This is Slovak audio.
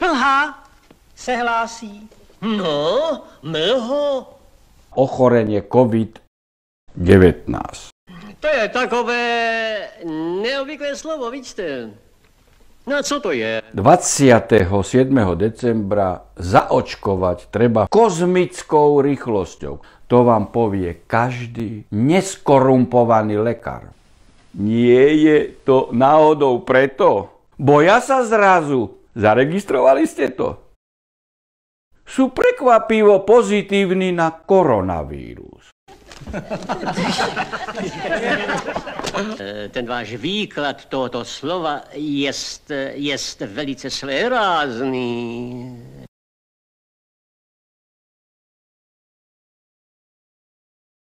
Mlha se hlásí. No, mlho. Ochorenie COVID-19. To je takové neobvyklé slovo, vidíte. No a co to je? 27. decembra zaočkovať treba kozmickou rýchlosťou. To vám povie každý neskorumpovaný lekár. Nie je to náhodou preto? Boja sa zrazu? Zaregistrovali ste to? Sú prekvapivo pozitívni na koronavírus. Ten váš výklad tohoto slova jest velice svérázný.